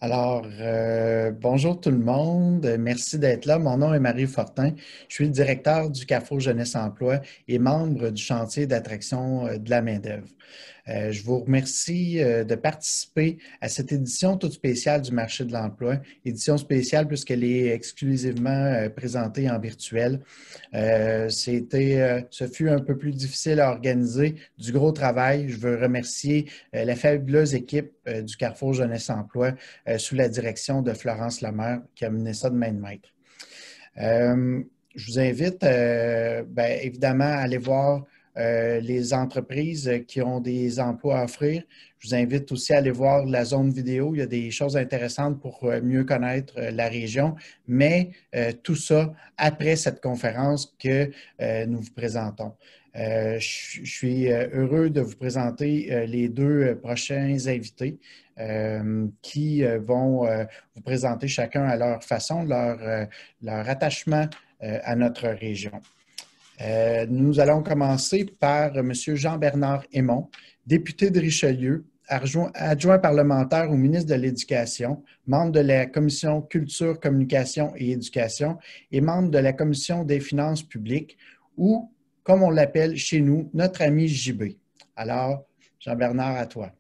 Bonjour tout le monde. Merci d'être là. Mon nom est Marie Fortin. Je suis le directeur du Carrefour Jeunesse Emploi et membre du chantier d'attraction de la main-d'œuvre. Je vous remercie de participer à cette édition toute spéciale du marché de l'emploi. Édition spéciale puisqu'elle est exclusivement présentée en virtuel. Ce fut un peu plus difficile à organiser, du gros travail. Je veux remercier la fabuleuse équipe du Carrefour Jeunesse Emploi sous la direction de Florence Lemaire qui a mené ça de main de maître. Je vous invite, évidemment, à aller voir les entreprises qui ont des emplois à offrir. Je vous invite aussi à aller voir la zone vidéo. Il y a des choses intéressantes pour mieux connaître la région, mais tout ça après cette conférence que nous vous présentons. Je suis heureux de vous présenter les deux prochains invités qui vont vous présenter chacun à leur façon leur attachement à notre région. Nous allons commencer par M. Jean-Bernard Hémon, député de Richelieu, adjoint parlementaire au ministre de l'Éducation, membre de la Commission Culture, Communication et Éducation et membre de la Commission des finances publiques ou, comme on l'appelle chez nous, notre ami JB. Alors, Jean-Bernard, à toi.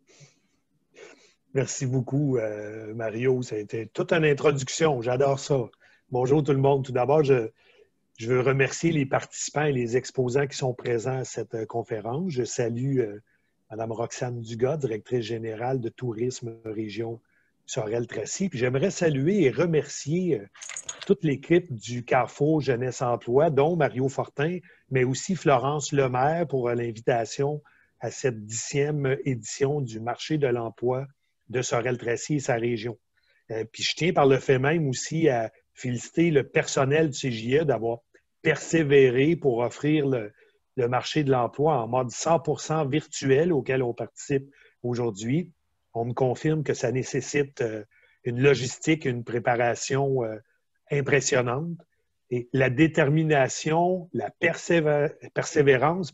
Merci beaucoup, Mario. Ça a été toute une introduction. J'adore ça. Bonjour tout le monde. Tout d'abord, je veux remercier les participants et les exposants qui sont présents à cette conférence. Je salue Mme Roxane Dugas, directrice générale de Tourisme Région Sorel-Tracy. Puis j'aimerais saluer et remercier toute l'équipe du Carrefour Jeunesse Emploi, dont Mario Fortin, mais aussi Florence Lemaire pour l'invitation à cette 10e édition du marché de l'emploi de Sorel-Tracy et sa région. Puis je tiens par le fait même aussi à féliciter le personnel du CJE d'avoir persévéré pour offrir le marché de l'emploi en mode 100% virtuel auquel on participe aujourd'hui. On me confirme que ça nécessite une logistique, une préparation impressionnante. Et la détermination, la persévérance,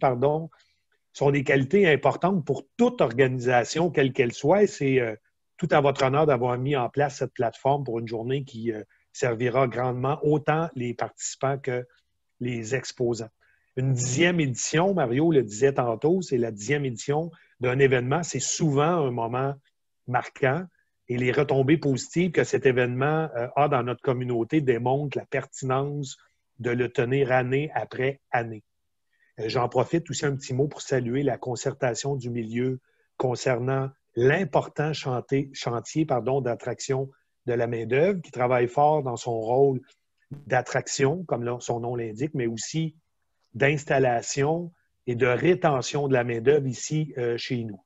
sont des qualités importantes pour toute organisation, quelle qu'elle soit. Et c'est tout à votre honneur d'avoir mis en place cette plateforme pour une journée qui servira grandement autant les participants que les exposants. Une 10e édition, Mario le disait tantôt, c'est la 10e édition d'un événement. C'est souvent un moment marquant et les retombées positives que cet événement a dans notre communauté démontrent la pertinence de le tenir année après année. J'en profite aussi un petit mot pour saluer la concertation du milieu concernant l'important chantier d'attraction de la main-d'œuvre qui travaille fort dans son rôle d'attraction, comme son nom l'indique, mais aussi d'installation et de rétention de la main-d'œuvre ici chez nous.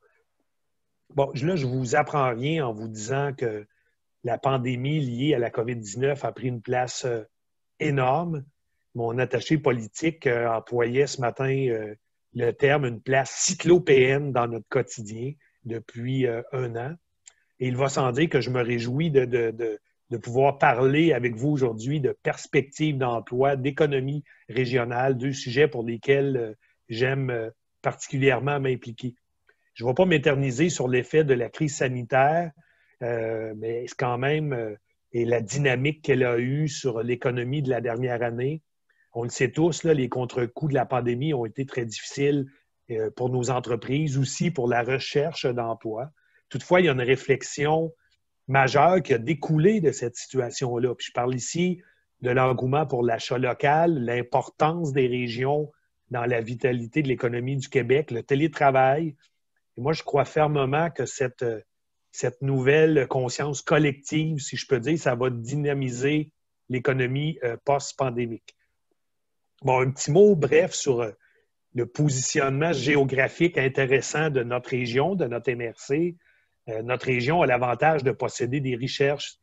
Bon, là, je ne vous apprends rien en vous disant que la pandémie liée à la COVID-19 a pris une place énorme. Mon attaché politique employait ce matin le terme une place cyclopéenne dans notre quotidien depuis un an. Et il va sans dire que je me réjouis de pouvoir parler avec vous aujourd'hui de perspectives d'emploi, d'économie régionale, deux sujets pour lesquels j'aime particulièrement m'impliquer. Je ne vais pas m'éterniser sur l'effet de la crise sanitaire, mais c'est quand même et la dynamique qu'elle a eue sur l'économie de la dernière année. On le sait tous, là, les contre-coups de la pandémie ont été très difficiles pour nos entreprises, aussi pour la recherche d'emploi. Toutefois, il y a une réflexion majeure qui a découlé de cette situation-là. Puis je parle ici de l'engouement pour l'achat local, l'importance des régions dans la vitalité de l'économie du Québec, le télétravail. Et moi, je crois fermement que cette nouvelle conscience collective, si je peux dire, ça va dynamiser l'économie post-pandémique. Bon, un petit mot bref sur le positionnement géographique intéressant de notre région, de notre MRC. Notre région a l'avantage de posséder des richesses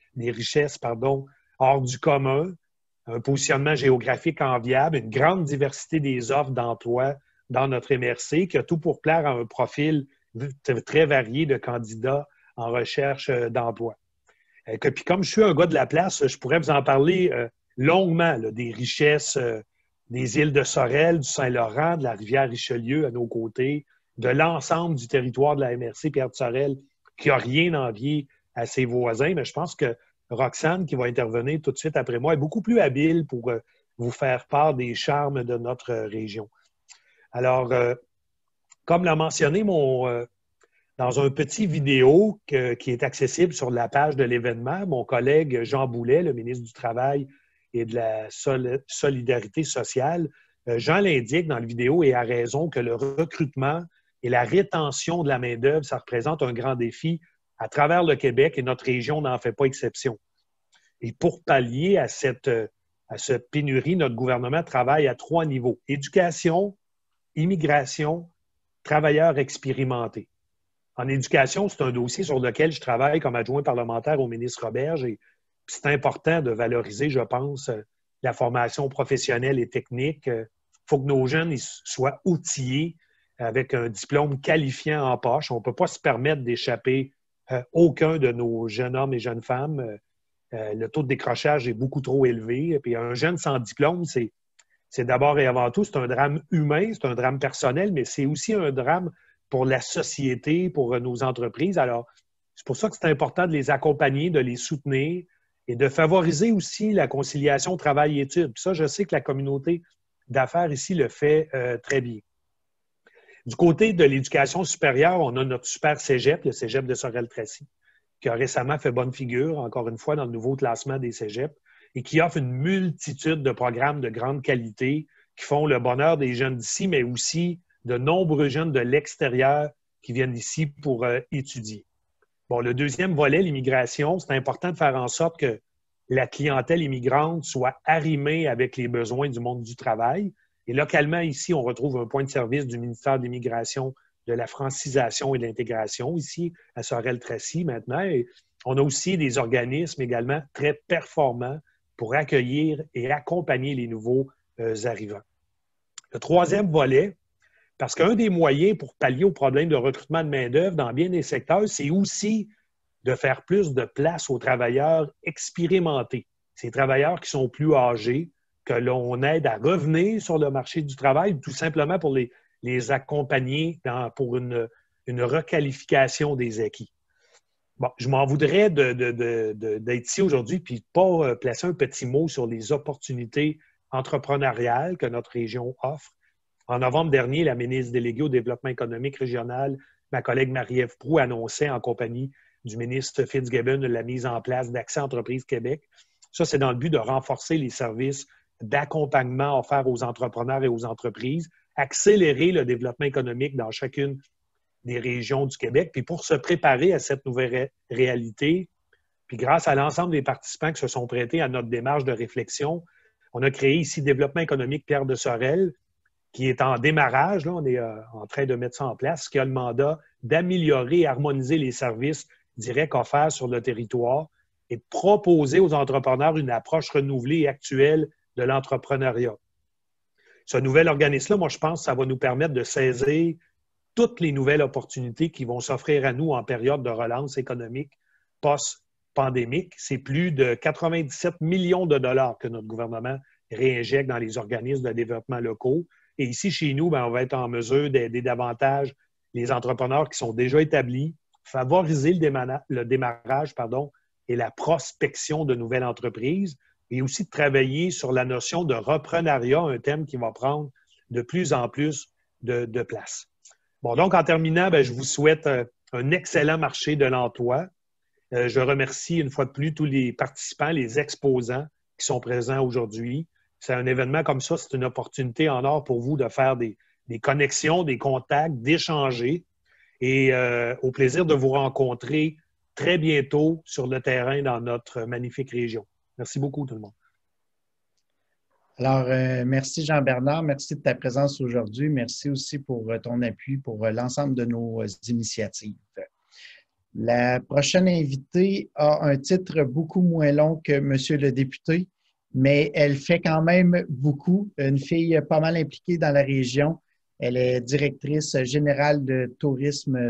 hors du commun, un positionnement géographique enviable, une grande diversité des offres d'emploi dans notre MRC qui a tout pour plaire à un profil très varié de candidats en recherche d'emploi. Puis comme je suis un gars de la place, je pourrais vous en parler longuement là, des richesses des îles de Sorel, du Saint-Laurent, de la rivière Richelieu à nos côtés, de l'ensemble du territoire de la MRC Pierre de Sorel, qui n'a rien à envier à ses voisins, mais je pense que Roxane, qui va intervenir tout de suite après moi, est beaucoup plus habile pour vous faire part des charmes de notre région. Alors, comme l'a mentionné dans un petit vidéo qui est accessible sur la page de l'événement, mon collègue Jean Boulet, le ministre du Travail et de la Solidarité sociale, Jean l'indique dans la vidéo et a raison que le recrutement et la rétention de la main-d'œuvre, ça représente un grand défi à travers le Québec et notre région n'en fait pas exception. Et pour pallier à cette pénurie, notre gouvernement travaille à 3 niveaux: éducation, immigration, travailleurs expérimentés. En éducation, c'est un dossier sur lequel je travaille comme adjoint parlementaire au ministre Roberge et c'est important de valoriser, je pense, la formation professionnelle et technique. Il faut que nos jeunes soient outillés avec un diplôme qualifiant en poche. On ne peut pas se permettre d'échapper aucun de nos jeunes hommes et jeunes femmes. Le taux de décrochage est beaucoup trop élevé. Et puis un jeune sans diplôme, c'est d'abord et avant tout, c'est un drame humain, c'est un drame personnel, mais c'est aussi un drame pour la société, pour nos entreprises. Alors, c'est pour ça que c'est important de les accompagner, de les soutenir et de favoriser aussi la conciliation travail-études. Ça, je sais que la communauté d'affaires ici le fait très bien. Du côté de l'éducation supérieure, on a notre super cégep, le cégep de Sorel-Tracy, qui a récemment fait bonne figure, encore une fois, dans le nouveau classement des cégeps, et qui offre une multitude de programmes de grande qualité qui font le bonheur des jeunes d'ici, mais aussi de nombreux jeunes de l'extérieur qui viennent ici pour étudier. Bon, le deuxième volet, l'immigration, c'est important de faire en sorte que la clientèle immigrante soit arrimée avec les besoins du monde du travail. Et localement, ici, on retrouve un point de service du ministère de l'Immigration, de la francisation et de l'intégration, ici, à Sorel-Tracy maintenant. Et on a aussi des organismes également très performants pour accueillir et accompagner les nouveaux arrivants. Le troisième volet, parce qu'un des moyens pour pallier au problème de recrutement de main-d'œuvre dans bien des secteurs, c'est aussi de faire plus de place aux travailleurs expérimentés. Ces travailleurs qui sont plus âgés, que l'on aide à revenir sur le marché du travail, tout simplement pour les accompagner pour une requalification des acquis. Bon, je m'en voudrais d'être ici aujourd'hui puis de ne pas placer un petit mot sur les opportunités entrepreneuriales que notre région offre. En novembre dernier, la ministre déléguée au développement économique régional, ma collègue Marie-Ève Proulx, annonçait en compagnie du ministre Fitzgibbon la mise en place d'Accès Entreprises Québec. Ça, c'est dans le but de renforcer les services d'accompagnement offerts aux entrepreneurs et aux entreprises, accélérer le développement économique dans chacune des régions du Québec. Puis pour se préparer à cette nouvelle réalité, puis grâce à l'ensemble des participants qui se sont prêtés à notre démarche de réflexion, on a créé ici Développement économique Pierre de Sorel, qui est en démarrage. Là, on est en train de mettre ça en place, qui a le mandat d'améliorer et harmoniser les services directs offerts sur le territoire et de proposer aux entrepreneurs une approche renouvelée et actuelle de l'entrepreneuriat. Ce nouvel organisme-là, moi, je pense que ça va nous permettre de saisir toutes les nouvelles opportunités qui vont s'offrir à nous en période de relance économique post-pandémique. C'est plus de 97 millions de dollars que notre gouvernement réinjecte dans les organismes de développement locaux. Et ici, chez nous, on va être en mesure d'aider davantage les entrepreneurs qui sont déjà établis, favoriser le démarrage et la prospection de nouvelles entreprises, et aussi de travailler sur la notion de reprenariat, un thème qui va prendre de plus en plus de place. Bon, donc en terminant, je vous souhaite un excellent marché de l'emploi. Je remercie une fois de plus tous les participants, les exposants qui sont présents aujourd'hui. C'est un événement comme ça, c'est une opportunité en or pour vous de faire des connexions, des contacts, d'échanger et au plaisir de vous rencontrer très bientôt sur le terrain dans notre magnifique région. Merci beaucoup tout le monde. Alors, merci Jean-Bernard, merci de ta présence aujourd'hui. Merci aussi pour ton appui pour l'ensemble de nos initiatives. La prochaine invitée a un titre beaucoup moins long que Monsieur le député, mais elle fait quand même beaucoup. Une fille pas mal impliquée dans la région. Elle est directrice générale de tourisme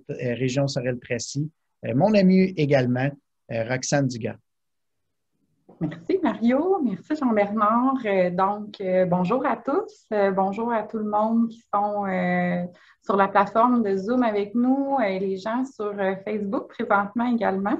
région Sorel-Tracy. Mon amie également, Roxane Dugas. Merci Mario, merci Jean-Bernard. Bonjour à tous, bonjour à tout le monde qui sont sur la plateforme de Zoom avec nous et les gens sur Facebook présentement également.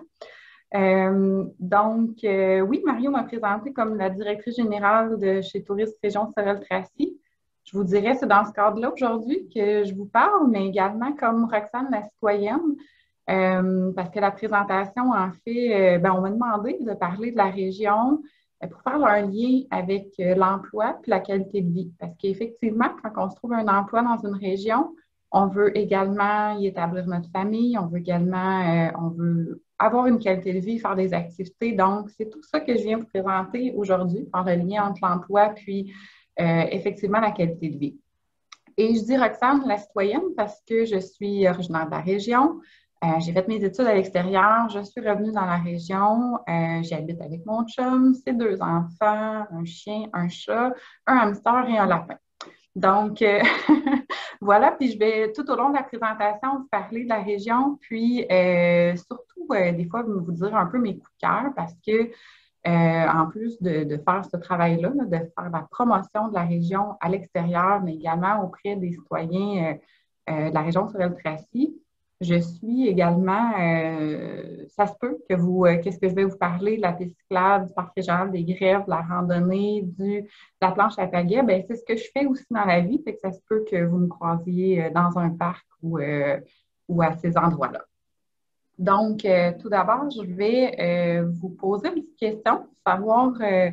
Oui, Mario m'a présenté comme la directrice générale de chez Tourisme Région Sorel-Tracy. Je vous dirais, c'est dans ce cadre-là aujourd'hui que je vous parle, mais également comme Roxane la citoyenne. Parce que la présentation, en fait, on m'a demandé de parler de la région pour faire un lien avec l'emploi et la qualité de vie. Parce qu'effectivement, quand on se trouve un emploi dans une région, on veut également y établir notre famille, on veut également on veut avoir une qualité de vie, faire des activités. Donc, c'est tout ça que je viens vous présenter aujourd'hui, faire le lien entre l'emploi puis effectivement la qualité de vie. Et je dis Roxane, la citoyenne, parce que je suis originaire de la région. J'ai fait mes études à l'extérieur, je suis revenue dans la région, j'habite avec mon chum, ses 2 enfants, un chien, un chat, un hamster et un lapin. Donc, voilà, puis je vais tout au long de la présentation vous parler de la région, puis surtout, des fois, vous dire un peu mes coups de cœur parce que, en plus de faire ce travail-là, de faire la promotion de la région à l'extérieur, mais également auprès des citoyens de la région Sorel-Tracy, je suis également, ça se peut que qu'est-ce que je vais vous parler de la piste cyclable, du parc régional des Grèves, de la randonnée, de la planche à pagaie, bien, c'est ce que je fais aussi dans la vie, fait que ça se peut que vous me croisiez dans un parc ou à ces endroits-là. Donc, tout d'abord, je vais vous poser une petite question, savoir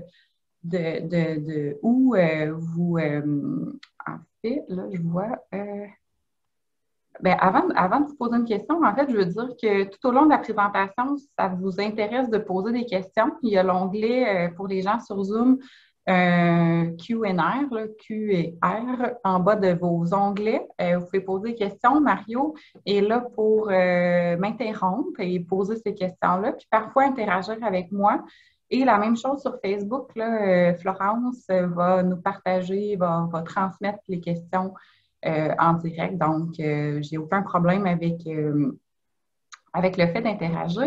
de où vous, en fait, là, je vois... Bien, avant de vous poser une question, en fait, je veux dire que tout au long de la présentation, si ça vous intéresse de poser des questions, il y a l'onglet pour les gens sur Zoom Q&R, Q et R, en bas de vos onglets. Vous pouvez poser des questions. Mario est là pour m'interrompre et poser ces questions-là, puis parfois interagir avec moi. Et la même chose sur Facebook, là, Florence va nous partager, va transmettre les questions en direct. Donc, j'ai aucun problème avec le fait d'interagir.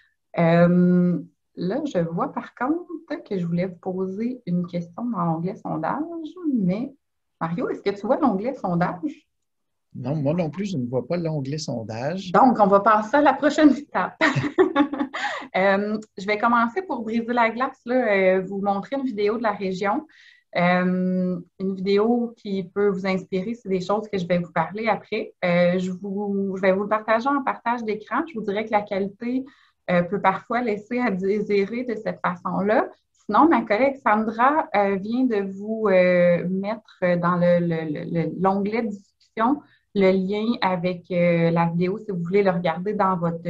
Là, je vois par contre que je voulais vous poser une question dans l'onglet sondage, mais Mario, est-ce que tu vois l'onglet sondage? Non, moi non plus, je ne vois pas l'onglet sondage. Donc, on va passer à la prochaine étape. Je vais commencer pour briser la glace, là, vous montrer une vidéo de la région. Une vidéo qui peut vous inspirer, c'est des choses que je vais vous parler après. Je vais vous le partager en partage d'écran. Je vous dirais que la qualité peut parfois laisser à désirer de cette façon-là. Sinon, ma collègue Sandra vient de vous mettre dans l'onglet discussion le lien avec la vidéo si vous voulez le regarder dans votre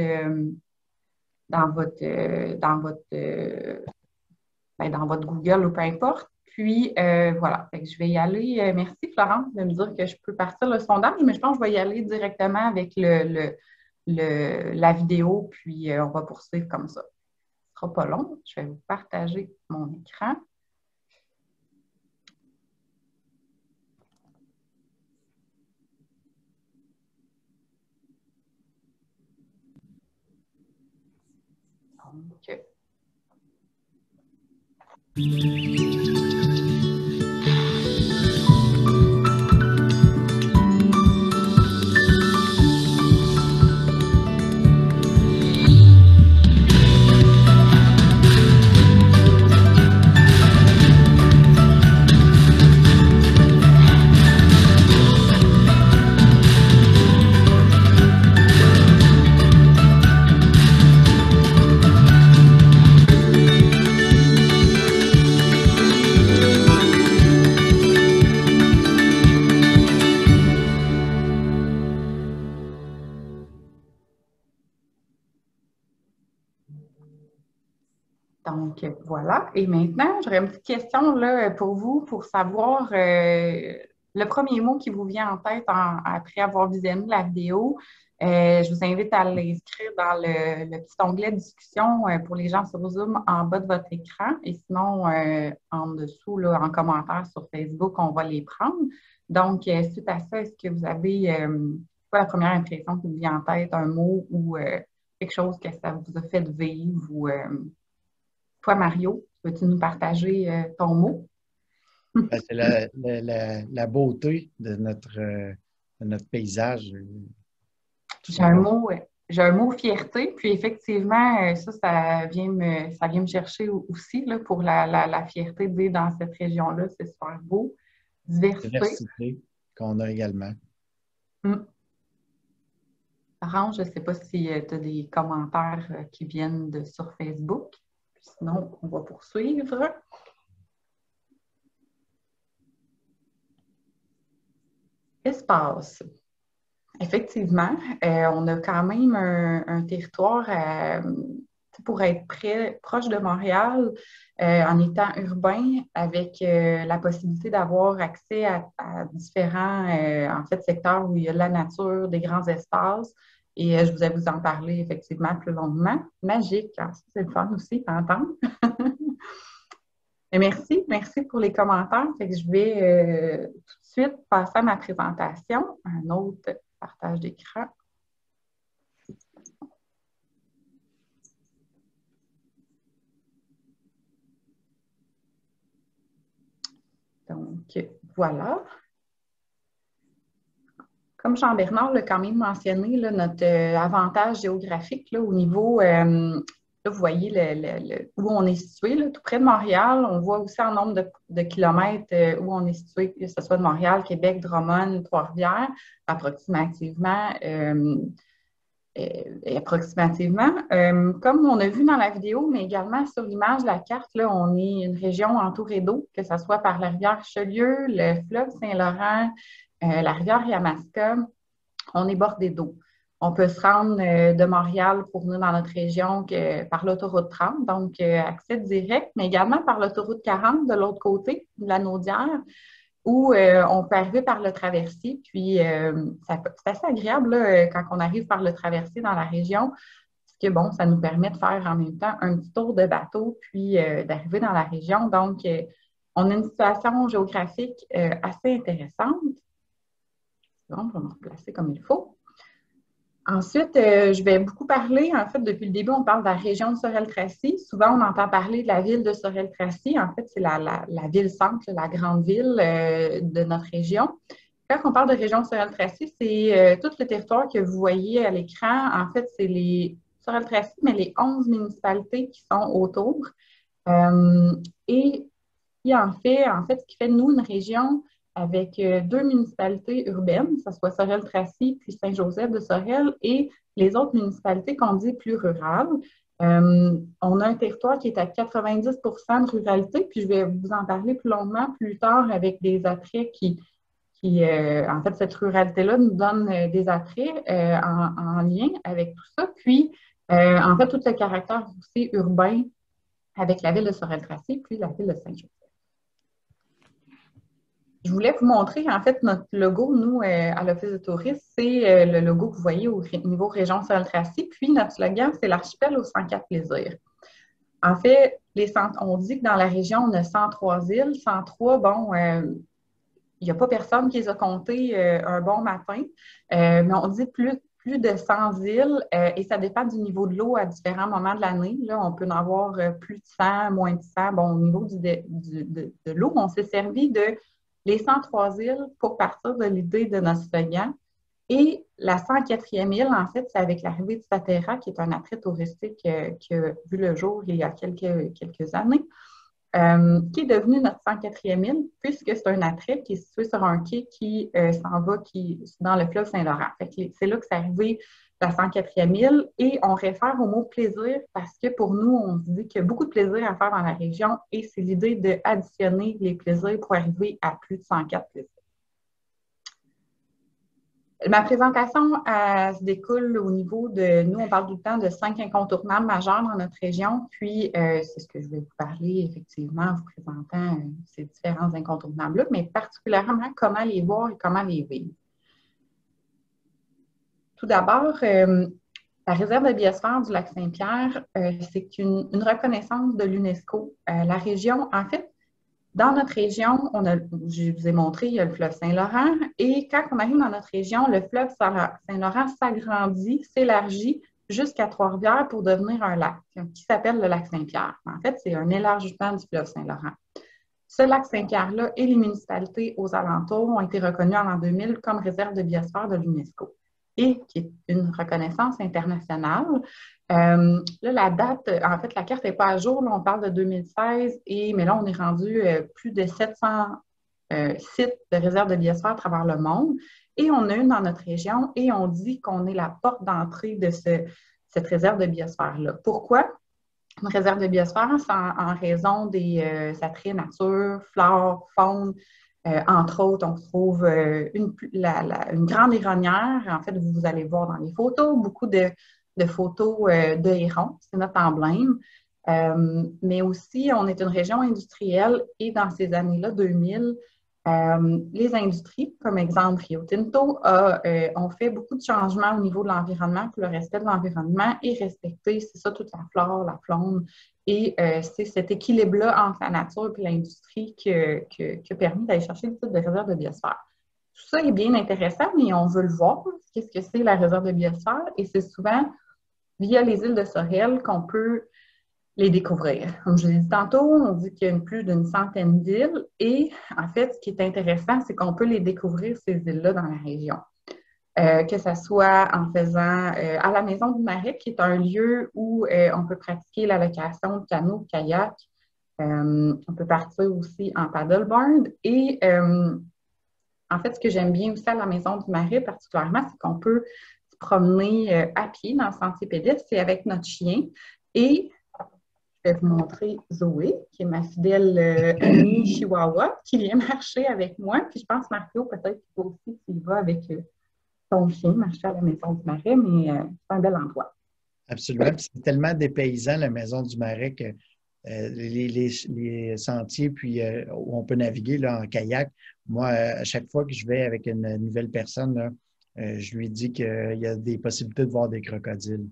Google ou peu importe. Puis, voilà, fait que je vais y aller. Merci, Florence, de me dire que je peux partir le sondage, mais je pense que je vais y aller directement avec la vidéo, puis on va poursuivre comme ça. Ce ne sera pas long. Je vais vous partager mon écran. Donc, Donc, voilà. Et maintenant, j'aurais une petite question là, pour vous, pour savoir le premier mot qui vous vient en tête après avoir visionné la vidéo. Je vous invite à l'inscrire dans le petit onglet discussion pour les gens sur Zoom en bas de votre écran. Et sinon, en dessous, là, en commentaire sur Facebook, on va les prendre. Donc, suite à ça, est-ce que vous avez quoi la première impression qui vous vient en tête, un mot ou quelque chose que ça vous a fait vivre ou Toi, Mario, peux-tu nous partager ton mot? Ben, c'est la beauté de notre paysage. Tout J'ai un simplement. mot, j'ai un mot fierté, puis effectivement, ça vient me chercher aussi là, pour la fierté de vivre dans cette région-là. C'est super beau. Diversité. Diversité qu'on a également. Hum. Orange, je ne sais pas si tu as des commentaires qui viennent sur Facebook. Sinon, on va poursuivre. Espace. Effectivement, on a quand même un territoire pour être proche de Montréal en étant urbain avec la possibilité d'avoir accès à différents en fait, secteurs où il y a de la nature, des grands espaces. Et je vais vous en parler effectivement plus longuement. Magique, hein? C'est le fun aussi à entendre. Et merci pour les commentaires. Fait que je vais tout de suite passer à ma présentation. Un autre partage d'écran. Donc, voilà. Comme Jean-Bernard l'a quand même mentionné, là, notre avantage géographique là, au niveau, là, vous voyez où on est situé, là, tout près de Montréal. On voit aussi en nombre de kilomètres où on est situé, que ce soit de Montréal, Québec, Drummond, Trois-Rivières, approximativement. Comme on a vu dans la vidéo, mais également sur l'image de la carte, là, on est une région entourée d'eau, que ce soit par la rivière Richelieu, le fleuve Saint-Laurent, la rivière Yamaska, on est bordé d'eau. On peut se rendre de Montréal pour venir dans notre région par l'autoroute 30, donc accès direct, mais également par l'autoroute 40 de l'autre côté de la Naudière, où on peut arriver par le traversier. Puis, c'est assez agréable là, quand on arrive par le traversier dans la région, parce que, bon, ça nous permet de faire en même temps un petit tour de bateau, puis d'arriver dans la région. Donc, on a une situation géographique assez intéressante. Bon, on va me replacer comme il faut. Ensuite, je vais beaucoup parler, en fait, depuis le début, on parle de la région de Sorel-Tracy. Souvent, on entend parler de la ville de Sorel-Tracy. En fait, c'est la ville-centre, la grande ville de notre région. Quand on parle de région de Sorel-Tracy, c'est tout le territoire que vous voyez à l'écran. En fait, c'est les Sorel-Tracy, mais les 11 municipalités qui sont autour. Et en fait, ce qui fait de nous une région avec 2 municipalités urbaines, que ce soit Sorel-Tracy puis Saint-Joseph de Sorel, et les autres municipalités qu'on dit plus rurales. On a un territoire qui est à 90 de ruralité, puis je vais vous en parler plus longuement plus tard avec des attraits en fait, cette ruralité-là nous donne des attraits en lien avec tout ça. Puis, en fait, tout le caractère aussi urbain avec la ville de Sorel-Tracy, puis la ville de Saint-Joseph. Je voulais vous montrer, en fait, notre logo, nous, à l'Office de tourisme, c'est le logo que vous voyez au niveau région Sorel-Tracy. Puis, notre slogan, c'est l'archipel aux 104 plaisirs. En fait, on dit que dans la région, on a 103 îles. 103, bon, il n'y a pas personne qui les a comptées un bon matin, mais on dit plus de 100 îles et ça dépend du niveau de l'eau à différents moments de l'année. Là, on peut en avoir plus de 100, moins de 100. Bon, au niveau de l'eau, on s'est servi de les 103 îles pour partir de l'idée de notre slogan. Et la 104e île, en fait, c'est avec l'arrivée de Statera, qui est un attrait touristique qui a vu le jour il y a quelques années, qui est devenu notre 104e île, puisque c'est un attrait qui est situé sur un quai qui s'en va dans le fleuve Saint-Laurent. C'est là que c'est arrivé la 104e île, et on réfère au mot plaisir parce que pour nous, on se dit qu'il y a beaucoup de plaisir à faire dans la région et c'est l'idée d'additionner les plaisirs pour arriver à plus de 104 plaisirs. Ma présentation se découle au niveau de, nous, on parle tout le temps de 5 incontournables majeurs dans notre région, puis c'est ce que je vais vous parler effectivement en vous présentant ces différents incontournables-là, mais particulièrement comment les voir et comment les vivre. Tout d'abord, la réserve de biosphère du lac Saint-Pierre, c'est une reconnaissance de l'UNESCO. La région, en fait, dans notre région, je vous ai montré, il y a le fleuve Saint-Laurent. Et quand on arrive dans notre région, le fleuve Saint-Laurent s'agrandit, s'élargit jusqu'à Trois-Rivières pour devenir un lac qui s'appelle le lac Saint-Pierre. En fait, c'est un élargissement du fleuve Saint-Laurent. Ce lac Saint-Pierre-là et les municipalités aux alentours ont été reconnus en l'an 2000 comme réserve de biosphère de l'UNESCO et qui est une reconnaissance internationale. Là, la date, en fait, la carte n'est pas à jour. Là, on parle de 2016, mais là, on est rendu plus de 700 sites de réserve de biosphère à travers le monde. Et on a une dans notre région et on dit qu'on est la porte d'entrée de cette réserve de biosphère-là. Pourquoi? Une réserve de biosphère, c'est en raison des attraits nature, flore, faune. Entre autres, on trouve une grande héronnière. En fait, vous allez voir dans les photos, beaucoup de photos de hérons. C'est notre emblème. Mais aussi, on est une région industrielle et dans ces années-là, 2000, les industries, comme exemple Rio Tinto, ont fait beaucoup de changements au niveau de l'environnement pour le respect de l'environnement et respecter, c'est ça, toute la flore, la faune. Et c'est cet équilibre-là entre la nature et l'industrie qui a permis d'aller chercher le titre de réserve de biosphère. Tout ça est bien intéressant, mais on veut le voir. Qu'est-ce que c'est la réserve de biosphère? Et c'est souvent via les îles de Sorel qu'on peut les découvrir. Comme je l'ai dit tantôt, on dit qu'il y a plus d'une centaine d'îles et en fait, ce qui est intéressant, c'est qu'on peut les découvrir, ces îles-là, dans la région. Que ce soit en faisant à la Maison du Marais, qui est un lieu où on peut pratiquer la location de canot, de kayak. On peut partir aussi en paddleboard. Et en fait, ce que j'aime bien aussi à la Maison du Marais particulièrement, c'est qu'on peut se promener à pied dans le sentier pédestre, c'est avec notre chien. Et je vais vous montrer Zoé, qui est ma fidèle amie Chihuahua, qui vient marcher avec moi. Puis je pense, Mario, peut-être que toi aussi, tu y vas avec ton chien, marcher à la Maison du Marais, mais c'est un bel endroit. Absolument. Puis c'est tellement dépaysant, la Maison du Marais, que les sentiers puis où on peut naviguer là, en kayak. Moi, à chaque fois que je vais avec une nouvelle personne, là, je lui dis qu'il y a des possibilités de voir des crocodiles.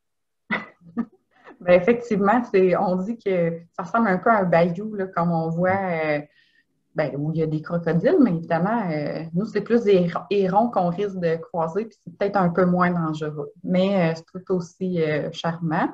Bien, effectivement, on dit que ça ressemble un peu à un bayou, là, comme on voit, où il y a des crocodiles, mais évidemment, nous, c'est plus des hérons qu'on risque de croiser, puis c'est peut-être un peu moins dangereux, mais c'est tout aussi charmant.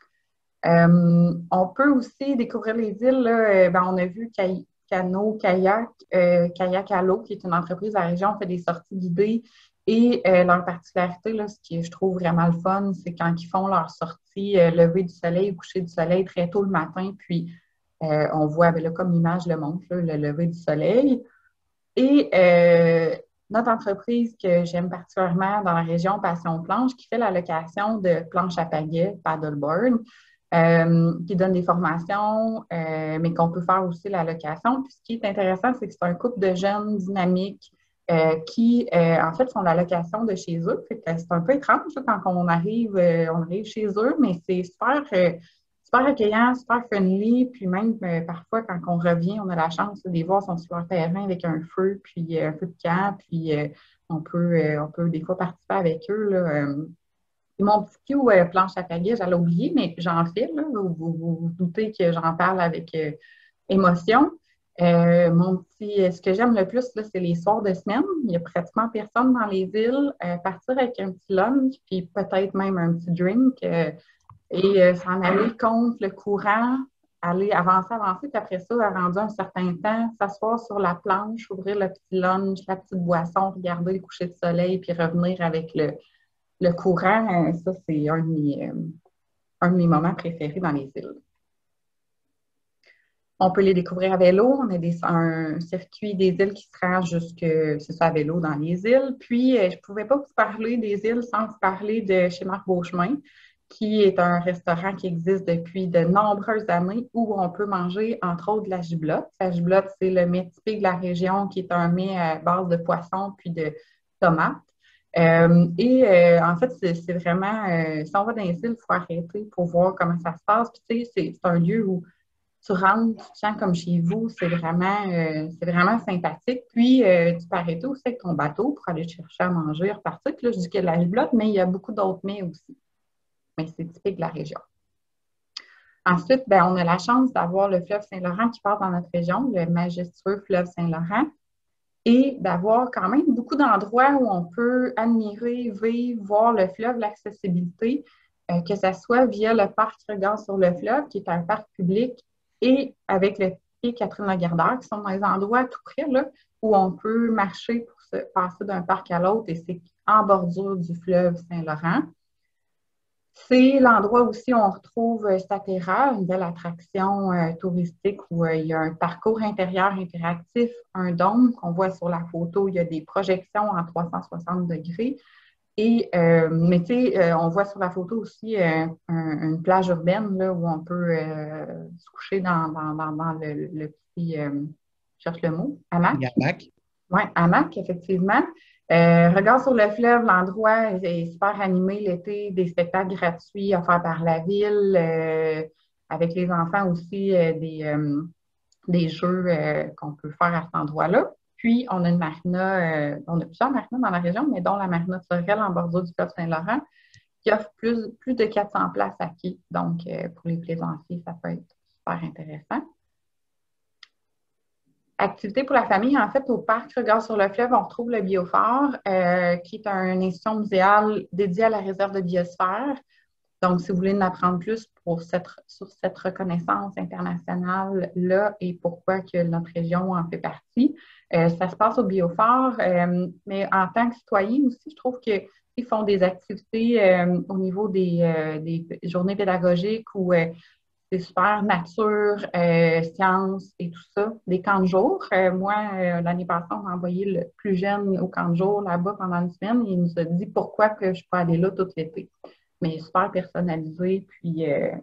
On peut aussi découvrir les îles, là, on a vu Canot, Kayak, Kayak à l'eau, qui est une entreprise de la région, fait des sorties guidées. Et leur particularité, là, ce qui je trouve vraiment le fun, c'est quand ils font leur sortie lever du soleil, coucher du soleil très tôt le matin, puis on voit, là, comme l'image le montre, là, le lever du soleil. Et notre entreprise que j'aime particulièrement dans la région Passion Planche, qui fait la location de planches à pagaie, paddleboard, qui donne des formations, mais qu'on peut faire aussi la location. Puis ce qui est intéressant, c'est que c'est un couple de jeunes dynamiques qui, en fait, font la location de chez eux. Fait que c'est un peu étrange quand on arrive chez eux, mais c'est super, super accueillant, super friendly. Puis même, parfois, quand on revient, on a la chance de les voir sur leur terrain avec un feu, puis un peu de camp, puis on peut des fois participer avec eux, là. Mon petit cue planche à pagaie, j'allais oublier, mais j'en fais, là. Vous doutez que j'en parle avec émotion. Ce que j'aime le plus, là, c'est les soirs de semaine. Il n'y a pratiquement personne dans les îles. Partir avec un petit lunch, puis peut-être même un petit drink, et s'en aller contre le courant, aller avancer, puis après ça, rendu un certain temps, s'asseoir sur la planche, ouvrir le petit lunch, la petite boisson, regarder le coucher de soleil, puis revenir avec le courant. Ça, c'est un de mes moments préférés dans les îles. On peut les découvrir à vélo. On a un circuit des îles qui se rend c'est ça, à vélo dans les îles. Puis, je ne pouvais pas vous parler des îles sans vous parler de chez Marc Beauchemin, qui est un restaurant qui existe depuis de nombreuses années où on peut manger, entre autres, de la giblotte. La giblotte, c'est le mets typique de la région qui est un mets à base de poisson puis de tomates. En fait, c'est vraiment, si on va dans les îles, il faut arrêter pour voir comment ça se passe. Puis, tu sais, c'est un lieu où tu rentres, tu te sens comme chez vous, c'est vraiment sympathique. Puis, tu peux arrêter aussi avec ton bateau pour aller chercher à manger, repartir. Puis là, je dis qu'il y a de la giblotte, mais il y a beaucoup d'autres mets aussi. Mais c'est typique de la région. Ensuite, on a la chance d'avoir le fleuve Saint-Laurent qui passe dans notre région, le majestueux fleuve Saint-Laurent, et d'avoir quand même beaucoup d'endroits où on peut admirer, vivre, voir le fleuve, l'accessibilité. que ce soit via le parc Regard sur le fleuve, qui est un parc public, et avec le quai Catherine-Lagardère, qui sont des endroits tout près là, où on peut marcher pour se passer d'un parc à l'autre, et c'est en bordure du fleuve Saint-Laurent. C'est l'endroit aussi où on retrouve Statera, une belle attraction touristique où il y a un parcours intérieur interactif, un dôme qu'on voit sur la photo. Il y a des projections en 360 degrés. Mais tu sais, on voit sur la photo aussi une plage urbaine là, où on peut se coucher dans le petit, je cherche le mot, hamac. Hamac. Oui, hamac, effectivement. Regard sur le fleuve, l'endroit est super animé l'été, des spectacles gratuits offerts par la ville, avec les enfants aussi, des jeux qu'on peut faire à cet endroit-là. Puis, on a une marina, on a plusieurs marinas dans la région, mais dont la marina de Sorel en bordure du fleuve Saint-Laurent, qui offre plus de 400 places à quai. Donc, pour les plaisanciers, ça peut être super intéressant. Activité pour la famille, en fait, au parc Regard sur le fleuve, on retrouve le Biophore, qui est une institution muséale dédiée à la réserve de biosphère. Donc, si vous voulez en apprendre plus sur cette reconnaissance internationale-là et pourquoi que notre région en fait partie, ça se passe au Biophore, mais en tant que citoyen aussi, je trouve qu'ils font des activités au niveau des journées pédagogiques où c'est super nature, sciences et tout ça, des camps de jour. Moi, l'année passée, on a envoyé le plus jeune au camp de jour là-bas pendant une semaine et il nous a dit pourquoi que je peux aller là tout l'été. Mais super personnalisé, puis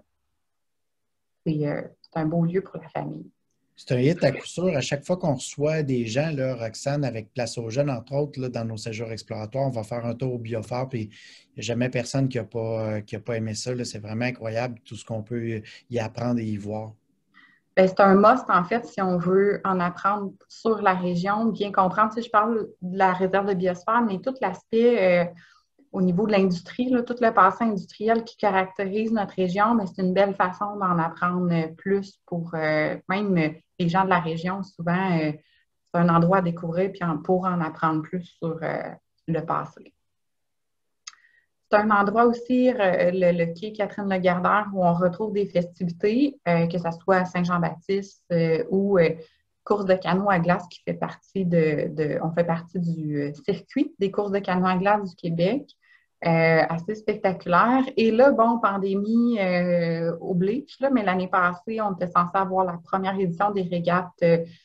c'est un beau lieu pour la famille. C'est un hit à coup sûr. À chaque fois qu'on reçoit des gens, là, Roxane, avec Place aux Jeunes, entre autres, là, dans nos séjours exploratoires, on va faire un tour au Biophore, puis il n'y a jamais personne qui n'a pas aimé ça. C'est vraiment incroyable tout ce qu'on peut y apprendre et y voir. Bien, c'est un must, en fait, si on veut en apprendre sur la région, bien comprendre. Tu sais, je parle de la réserve de biosphère, mais tout l'aspect au niveau de l'industrie, tout le passé industriel qui caractérise notre région, mais c'est une belle façon d'en apprendre plus pour même les gens de la région. Souvent, c'est un endroit à découvrir puis pour en apprendre plus sur le passé. C'est un endroit aussi, le quai Catherine-Lagardère, où on retrouve des festivités, que ce soit à Saint-Jean-Baptiste ou course de canot à glace qui fait partie on fait partie du circuit des courses de canot à glace du Québec. Assez spectaculaire. Et là, bon, pandémie oblige, là, mais l'année passée, on était censé avoir la première édition des régates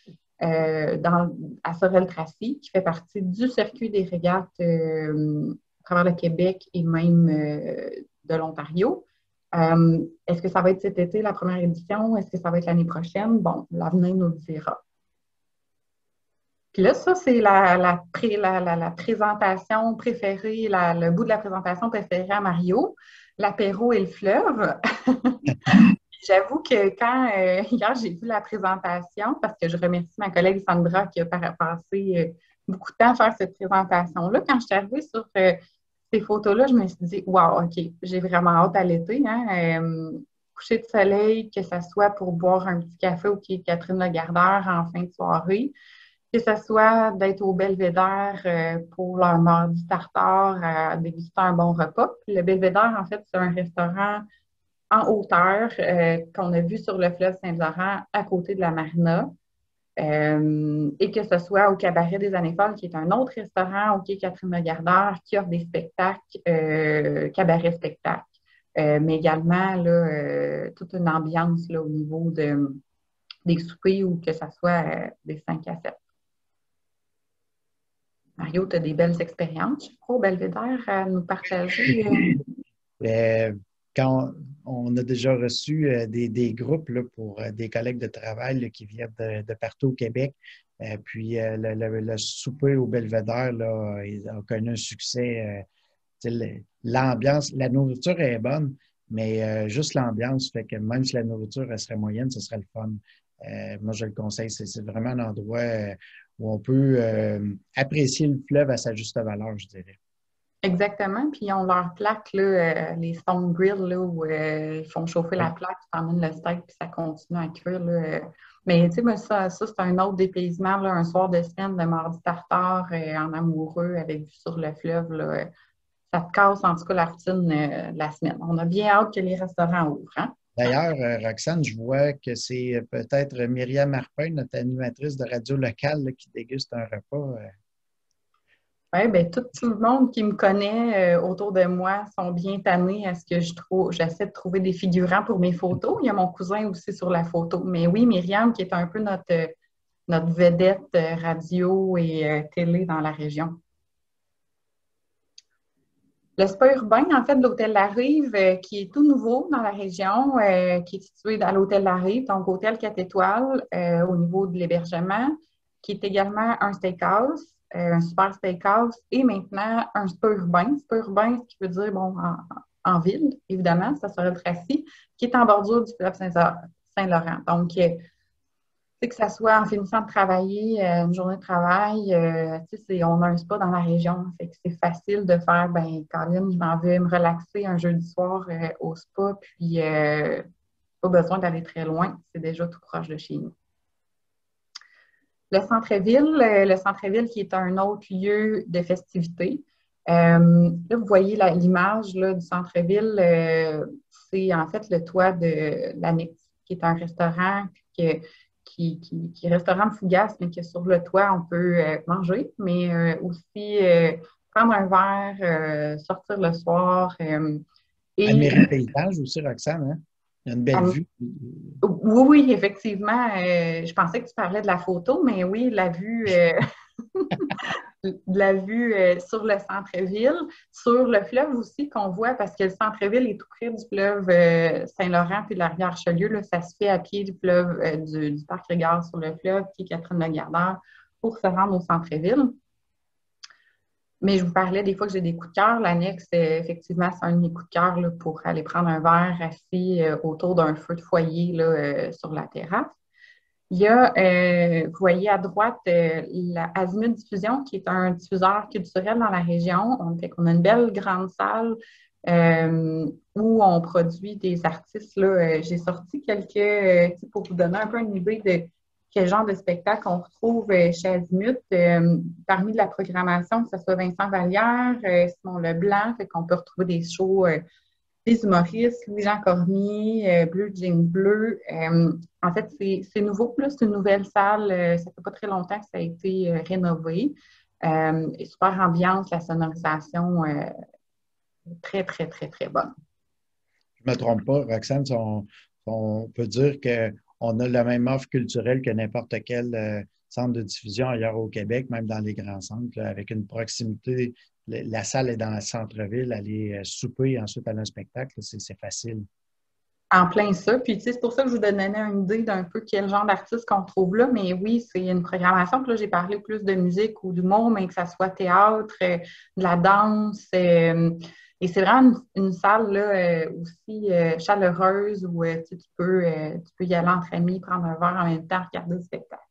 à Sorel-Tracy, qui fait partie du circuit des régates à travers le Québec et même de l'Ontario. Est-ce que ça va être cet été, la première édition? Est-ce que ça va être l'année prochaine? Bon, l'avenir nous le dira. Puis là, ça, c'est la présentation préférée, le bout de la présentation préférée à Mario, l'apéro et le fleuve. J'avoue que quand hier, j'ai vu la présentation, parce que je remercie ma collègue Sandra qui a passé beaucoup de temps à faire cette présentation-là, quand je suis arrivée sur ces photos-là, je me suis dit, wow, OK, j'ai vraiment hâte à l'été. Coucher de soleil, que ce soit pour boire un petit café au quai Catherine-Lagardère en fin de soirée, que ce soit d'être au Belvédère pour leur mardi tartare, à déguster un bon repas. Puis le Belvédère, en fait, c'est un restaurant en hauteur qu'on a vu sur le fleuve Saint-Laurent à côté de la marina. Et que ce soit au Cabaret des Années Folles, qui est un autre restaurant au quai Catherine-Lagardère qui offre des spectacles, cabaret-spectacles, mais également là, toute une ambiance là, au niveau des soupers ou que ce soit des 5 à 7. Mario, tu as des belles expériences, je crois, au Belvédère à nous partager. Quand on a déjà reçu des groupes là, pour des collègues de travail là, qui viennent de partout au Québec, puis le souper au Belvédère là, il a connu un succès. L'ambiance, la nourriture est bonne, mais juste l'ambiance fait que même si la nourriture elle serait moyenne, ce serait le fun. Moi, je le conseille. C'est vraiment un endroit où on peut apprécier le fleuve à sa juste valeur, je dirais. Exactement. Puis ils ont leur plaque, là, les Stone Grill, là, où ils font chauffer la plaque, ils t'emmènent le steak, puis ça continue à cuire. Là. Mais tu sais, ça c'est un autre dépaysement, là, un soir de semaine de mardi tartare en amoureux avec vue sur le fleuve. Là, ça te casse en tout cas la routine de la semaine. On a bien hâte que les restaurants ouvrent. Hein? D'ailleurs, Roxane, je vois que c'est peut-être Myriam Marpin, notre animatrice de radio locale, là, qui déguste un repas. Oui, bien, tout le monde qui me connaît autour de moi sont bien tannés à ce que j'essaie de trouver des figurants pour mes photos. Il y a mon cousin aussi sur la photo. Mais oui, Myriam, qui est un peu notre vedette radio et télé dans la région. Le spa urbain, en fait, de l'Hôtel La Rive, qui est tout nouveau dans la région, qui est situé à l'Hôtel La Rive, donc hôtel 4 étoiles au niveau de l'hébergement, qui est également un steakhouse, un super steakhouse, et maintenant un spa urbain. Spa urbain, ce qui veut dire, bon, en ville, évidemment, ça serait le Tracy, qui est en bordure du fleuve Saint-Laurent. Donc, que ça soit en finissant de travailler, une journée de travail, on a un spa dans la région. Fait que c'est facile de faire, ben, Caroline, je m'en vais me relaxer un jeudi soir au spa, puis pas besoin d'aller très loin, c'est déjà tout proche de chez nous. Le centre-ville qui est un autre lieu de festivité. Là, vous voyez l'image du centre-ville, c'est en fait le toit de l'Annexe, qui est un restaurant qui est restaurant de Fougas, mais que sur le toit, on peut manger, mais aussi prendre un verre, sortir le soir. À Mairie Paysage aussi, Roxane, hein? Il y a une belle vue. Oui, effectivement. Je pensais que tu parlais de la photo, mais oui, la vue, sur le centre-ville, sur le fleuve aussi qu'on voit, parce que le centre-ville est tout près du fleuve Saint-Laurent puis de la rivière Richelieu. Là, ça se fait à pied du fleuve, du parc Régard sur le fleuve, qui est Catherine-le-Gardeur, pour se rendre au centre-ville. Mais je vous parlais des fois que j'ai des coups de cœur. L'annexe, effectivement, c'est un de mes coups de cœur là, pour aller prendre un verre assis autour d'un feu de foyer là, sur la terrasse. Il y a, vous voyez à droite, la Azimut Diffusion, qui est un diffuseur culturel dans la région. On a une belle grande salle où on produit des artistes. Là. J'ai sorti quelques, pour vous donner un peu une idée de quel genre de spectacle on retrouve chez Azimut. Parmi de la programmation, que ce soit Vincent Vallière, Simon Leblanc, fait qu'on peut retrouver des shows des humoristes, Louis-Jean Cormier, Bleu Jean Bleu. En fait, c'est nouveau, là, c'est une nouvelle salle. Ça fait pas très longtemps que ça a été rénové. Et super ambiance, la sonorisation très, très, très, très bonne. Je ne me trompe pas, Roxane, on peut dire qu'on a la même offre culturelle que n'importe quel centre de diffusion ailleurs au Québec, même dans les grands centres, là, avec une proximité. La salle est dans le centre-ville, aller souper, ensuite aller à un spectacle, c'est facile. En plein ça. Puis, tu sais, c'est pour ça que je vous donnais une idée d'un peu quel genre d'artiste qu'on trouve là. Mais oui, c'est une programmation. Puis là, j'ai parlé plus de musique ou d'humour, mais que ça soit théâtre, de la danse. Et c'est vraiment une salle là, aussi chaleureuse où tu peux y aller entre amis, prendre un verre en même temps, regarder le spectacle.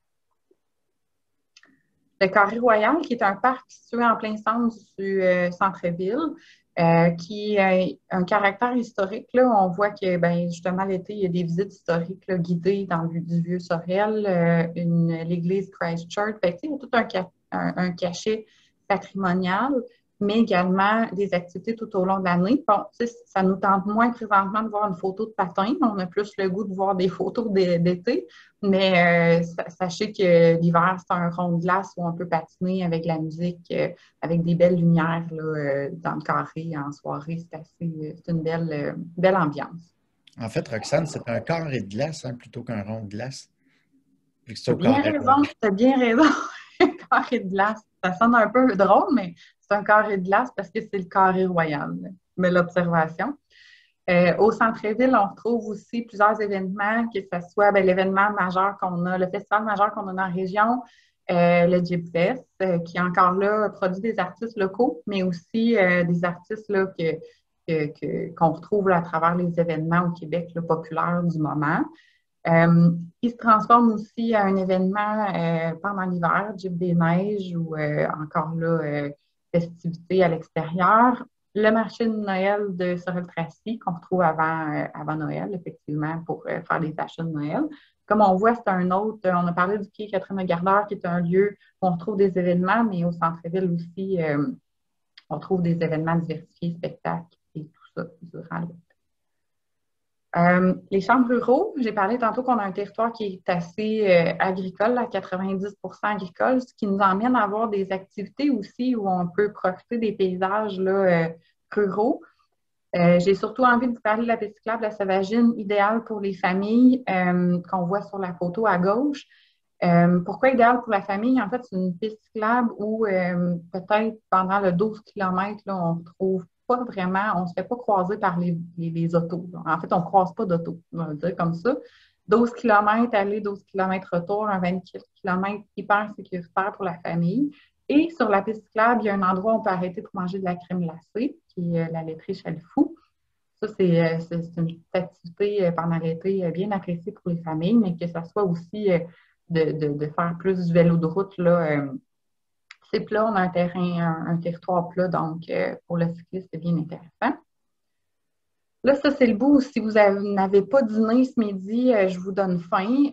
Le Carré Royal, qui est un parc situé en plein centre du centre-ville, qui a un caractère historique. Là, on voit que ben, justement l'été, il y a des visites historiques là, guidées dans du Vieux-Sorel, l'église Christchurch. Fait, il y a tout un cachet patrimonial, mais également des activités tout au long de l'année. Bon, ça nous tente moins présentement de voir une photo de patin. On a plus le goût de voir des photos d'été. Mais sachez que l'hiver, c'est un rond de glace où on peut patiner avec la musique, avec des belles lumières là, dans le carré en soirée. C'est une belle ambiance. En fait, Roxane, c'est un carré de glace hein, plutôt qu'un rond de glace. Tu as bien raison. Un carré de glace. Ça sonne un peu drôle, mais c'est un carré de glace parce que c'est le Carré Royal. Mais l'observation. Au centre-ville, on retrouve aussi plusieurs événements, que ce soit l'événement majeur qu'on a, le festival majeur qu'on a dans la région, le Jeep Fest, qui encore là produit des artistes locaux, mais aussi des artistes là, qu'on retrouve là, à travers les événements au Québec là, populaires du moment. Il se transforme aussi à un événement pendant l'hiver, Jeep des Neiges, ou encore là, festivités à l'extérieur. Le marché de Noël de Sorel-Tracy, qu'on retrouve avant Noël, effectivement, pour faire les achats de Noël. Comme on voit, c'est un autre, on a parlé du quai Catherine-le-Gardeur, qui est un lieu où on retrouve des événements, mais au centre-ville aussi, on trouve des événements diversifiés, spectacles et tout ça durant l'été. Les chambres ruraux, j'ai parlé tantôt qu'on a un territoire qui est assez agricole, à 90 agricole, ce qui nous emmène à avoir des activités aussi où on peut profiter des paysages là, ruraux. J'ai surtout envie de vous parler de la piste cyclable, la Sauvagine, idéale pour les familles, qu'on voit sur la photo à gauche. Pourquoi idéal pour la famille? En fait, c'est une piste cyclable où peut-être pendant le 12 km, là, on ne trouve pas vraiment, on ne se fait pas croiser par les autos. Là. En fait, on ne croise pas d'autos, on va le dire comme ça. 12 km aller, 12 km retour, un 24 km hyper sécuritaire pour la famille. Et sur la piste cyclable, il y a un endroit où on peut arrêter pour manger de la crème glacée, qui est la laiterie Chalfou. Ça, c'est une activité pendant l'été bien appréciée pour les familles, mais que ça soit aussi de faire plus du vélo de route. Là, c'est plat, on a un territoire plat, donc pour le cycliste, c'est bien intéressant. Là, ça, c'est le bout. Si vous n'avez pas dîné ce midi, je vous donne faim.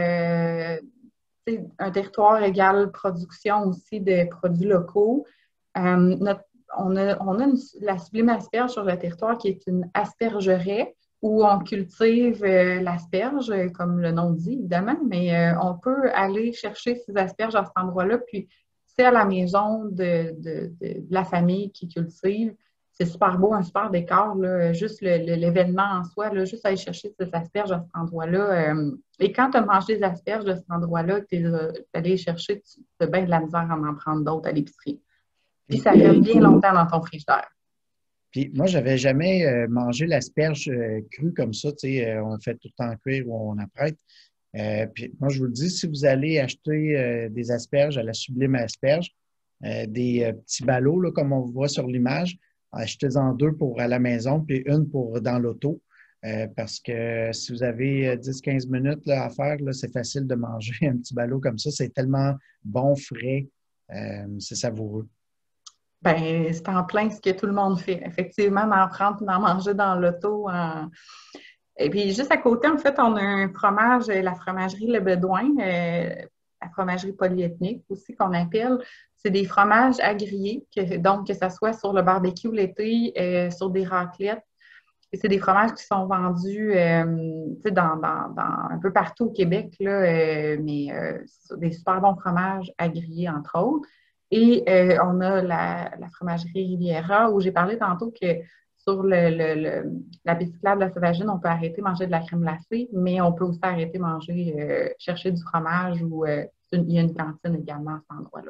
Un territoire égale production aussi de produits locaux. On a la sublime asperge sur le territoire qui est une aspergeraie où on cultive l'asperge, comme le nom dit, évidemment, mais on peut aller chercher ces asperges à cet endroit-là, puis c'est à la maison de la famille qui cultive. C'est super beau, un super décor, là, juste l'événement en soi, là, juste aller chercher ces asperges à cet endroit-là. Et quand tu as mangé des asperges de cet endroit-là, que tu es allé les chercher, tu as bien de la misère à en prendre d'autres à l'épicerie. Puis ça reste bien longtemps dans ton frigidaire. Puis moi, je n'avais jamais mangé l'asperge crue comme ça. On fait tout le temps cuire ou on apprête. Puis moi, je vous le dis, si vous allez acheter des asperges à la Sublime Asperge, des petits ballots, là, comme on voit sur l'image, achetez-en 2 pour à la maison, puis une pour dans l'auto. Parce que si vous avez 10-15 minutes là, à faire, là, c'est facile de manger un petit ballot comme ça. C'est tellement bon, frais. C'est savoureux. Ben, c'est en plein ce que tout le monde fait. Effectivement, d'en prendre et d'en manger dans l'auto. Et puis, juste à côté, en fait, on a un fromage, la fromagerie Le Bédouin, la fromagerie polyethnique aussi qu'on appelle. C'est des fromages à griller, donc que ce soit sur le barbecue l'été, sur des raclettes. Et c'est des fromages qui sont vendus dans un peu partout au Québec, là, mais des super bons fromages à griller, entre autres. Et on a la fromagerie Riviera, où j'ai parlé tantôt que sur la piste cyclable de la Sauvagine, on peut arrêter de manger de la crème glacée, mais on peut aussi arrêter de manger, chercher du fromage ou il y a une cantine également à cet endroit-là.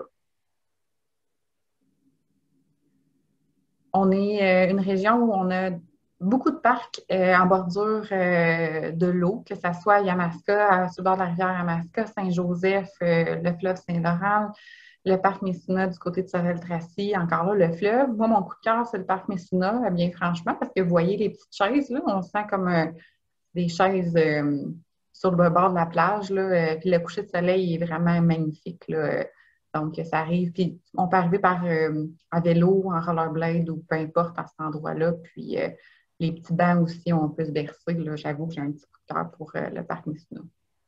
On est une région où on a beaucoup de parcs en bordure de l'eau, que ce soit à Yamaska, sur le bord de la rivière Yamaska, Saint-Joseph, le fleuve Saint-Laurent, le parc Messina du côté de Sorel-Tracy, encore là, le fleuve. Moi, mon coup de cœur, c'est le parc Messina, bien franchement, parce que vous voyez les petites chaises, là, on sent comme des chaises sur le bord de la plage, là, puis le coucher de soleil est vraiment magnifique, là. Donc, ça arrive. Puis, on peut arriver à vélo, en rollerblade ou peu importe à cet endroit-là. Puis, les petits bancs aussi, on peut se bercer. Là, j'avoue que j'ai un petit coup de cœur pour le parc Messina.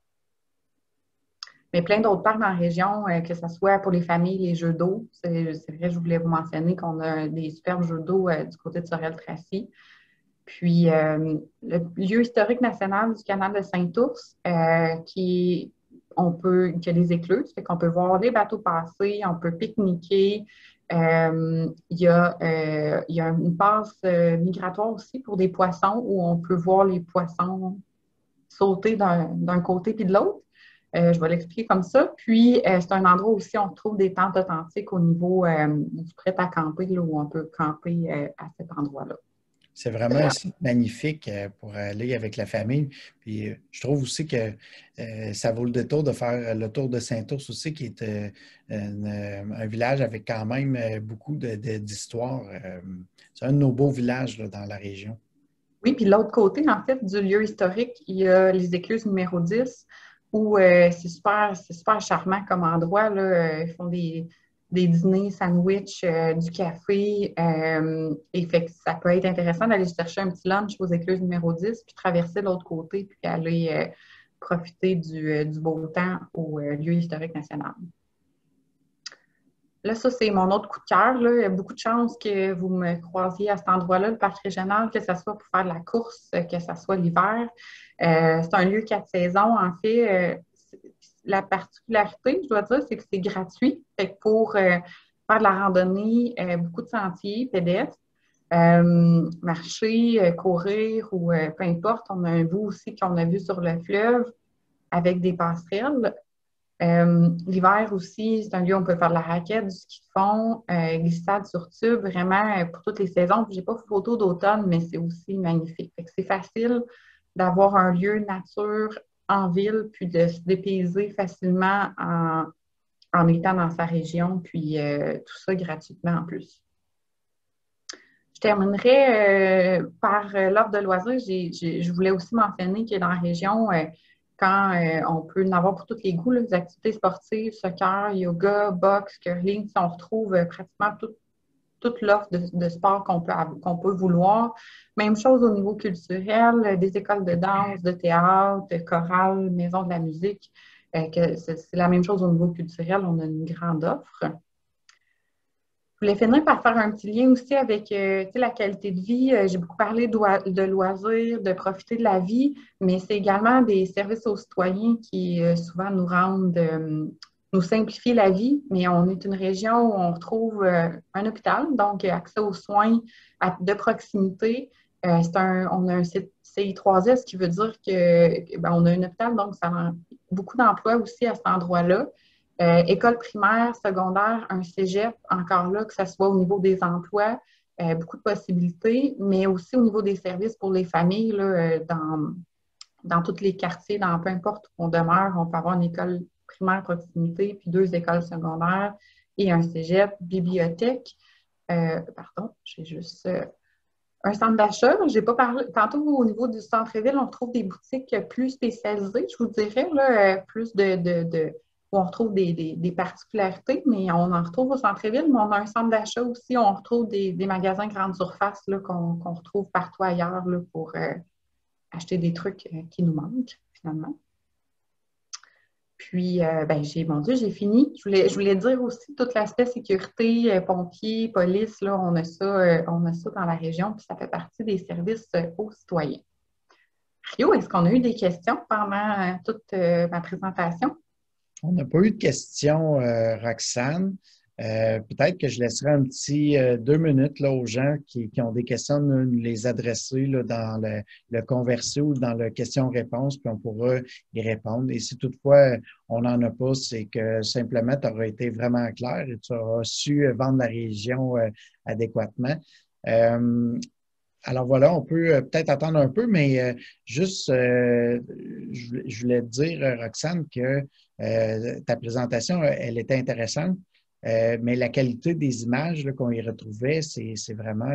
Mais plein d'autres parcs dans la région, que ce soit pour les familles, les jeux d'eau. C'est vrai, je voulais vous mentionner qu'on a des superbes jeux d'eau du côté de Sorel-Tracy. Puis, le lieu historique national du canal de Saint-Ours, qui a des écluses, fait qu'on peut voir les bateaux passer, on peut pique-niquer. Il y a une passe migratoire aussi pour des poissons où on peut voir les poissons sauter d'un côté puis de l'autre. Je vais l'expliquer comme ça. Puis, c'est un endroit aussi où on trouve des tentes authentiques au niveau du prêt à camper, là, où on peut camper à cet endroit-là. C'est vraiment un site magnifique pour aller avec la famille. Puis je trouve aussi que ça vaut le détour de faire le tour de Saint-Ours aussi, qui est un village avec quand même beaucoup d'histoire. C'est un de nos beaux villages là, dans la région. Oui, puis de l'autre côté, en fait, du lieu historique, il y a les Écluses numéro 10, où c'est super charmant comme endroit. Là. Ils font des dîners, sandwichs, du café. Et fait que ça peut être intéressant d'aller chercher un petit lunch aux Écluses numéro 10, puis traverser de l'autre côté, puis aller profiter du beau temps au lieu historique national. là, ça, c'est mon autre coup de cœur. Là. Il y a beaucoup de chances que vous me croisiez à cet endroit-là, le parc régional, que ce soit pour faire de la course, que ce soit l'hiver. C'est un lieu 4 saisons. En fait, la particularité, je dois dire, c'est que c'est gratuit. Fait que pour faire de la randonnée, beaucoup de sentiers pédestres, marcher, courir ou peu importe. On a un bout aussi qu'on a vu sur le fleuve avec des passerelles. L'hiver aussi, c'est un lieu où on peut faire de la raquette, du ski de fond, glissade sur tube, vraiment pour toutes les saisons. Je n'ai pas de photo d'automne, mais c'est aussi magnifique. Fait que c'est facile d'avoir un lieu nature en ville, puis de se dépayser facilement en étant dans sa région, puis tout ça gratuitement en plus. Je terminerai par l'offre de loisirs. Je voulais aussi mentionner que dans la région, quand on peut en avoir pour tous les goûts, là, les activités sportives, soccer, yoga, boxe, curling, on retrouve pratiquement toute l'offre de sport qu'on peut vouloir. Même chose au niveau culturel, des écoles de danse, de théâtre, de chorale, maison de la musique. C'est la même chose au niveau culturel, on a une grande offre. Je voulais finir par faire un petit lien aussi avec la qualité de vie. J'ai beaucoup parlé de loisirs, de profiter de la vie, mais c'est également des services aux citoyens qui souvent nous simplifient la vie. Mais on est une région où on retrouve un hôpital, donc accès aux soins de proximité. On a un CI3S qui veut dire qu'on a un hôpital, donc ça a beaucoup d'emplois aussi à cet endroit-là. École primaire, secondaire, un cégep, encore là, que ce soit au niveau des emplois, beaucoup de possibilités, mais aussi au niveau des services pour les familles, là, dans tous les quartiers, dans peu importe où on demeure, on peut avoir une école primaire proximité, puis 2 écoles secondaires et un cégep, bibliothèque. J'ai juste un centre d'achat. J'ai pas parlé. Tantôt, au niveau du centre-ville, on trouve des boutiques plus spécialisées, je vous dirais, là, plus où on retrouve des particularités, mais on en retrouve au centre-ville, mais on a un centre d'achat aussi, on retrouve des magasins grande surface là, qu'on retrouve partout ailleurs là, pour acheter des trucs qui nous manquent, finalement. Puis, mon Dieu, j'ai fini. Je voulais dire aussi tout l'aspect sécurité, pompiers, police, là, on a ça dans la région, puis ça fait partie des services aux citoyens. Rio, est-ce qu'on a eu des questions pendant toute ma présentation? On n'a pas eu de questions, Roxane. Peut-être que je laisserai un petit 2 minutes là, aux gens qui ont des questions, de nous les adresser là, dans le conversé ou dans le question-réponse, puis on pourra y répondre. Et si toutefois on n'en a pas, c'est que simplement tu auras été vraiment clair et tu auras su vendre la région adéquatement. Alors voilà, on peut peut-être attendre un peu, mais juste, je voulais te dire, Roxane, que ta présentation, elle était intéressante, mais la qualité des images qu'on y retrouvait, c'est vraiment,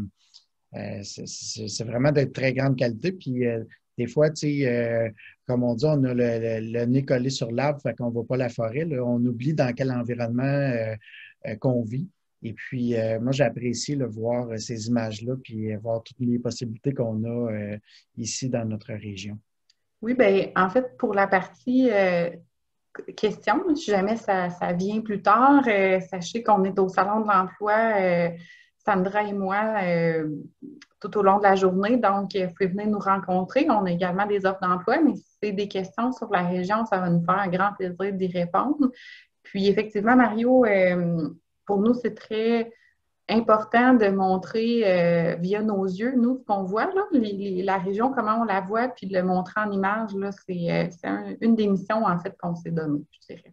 c'est vraiment de très grande qualité. Puis des fois, tu sais, comme on dit, on a le nez collé sur l'arbre, fait qu'on ne voit pas la forêt. Là. On oublie dans quel environnement qu'on vit. Et puis, moi, j'ai apprécié voir ces images-là, puis voir toutes les possibilités qu'on a ici dans notre région. Oui, bien, en fait, pour la partie question, si jamais ça vient plus tard, sachez qu'on est au Salon de l'Emploi, Sandra et moi, tout au long de la journée. Donc, vous pouvez venir nous rencontrer. On a également des offres d'emploi, mais si c'est des questions sur la région, ça va nous faire un grand plaisir d'y répondre. Puis, effectivement, Mario, pour nous, c'est très important de montrer via nos yeux, nous, ce qu'on voit, là, la région, comment on la voit, puis de le montrer en image, là, c'est une des missions, en fait, qu'on s'est donnée, je dirais.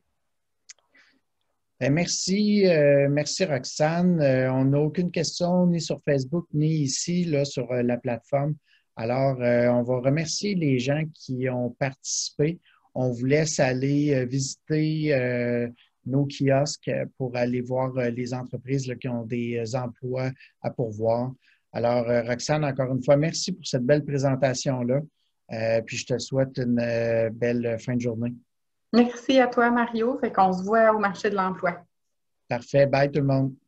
Merci, merci Roxane. On n'a aucune question ni sur Facebook, ni ici, là, sur la plateforme. Alors, on va remercier les gens qui ont participé. On vous laisse aller visiter nos kiosques pour aller voir les entreprises là, qui ont des emplois à pourvoir. Alors, Roxane, encore une fois, merci pour cette belle présentation-là. Puis je te souhaite une belle fin de journée. Merci à toi, Mario. Fait qu'on se voit au marché de l'emploi. Parfait. Bye tout le monde.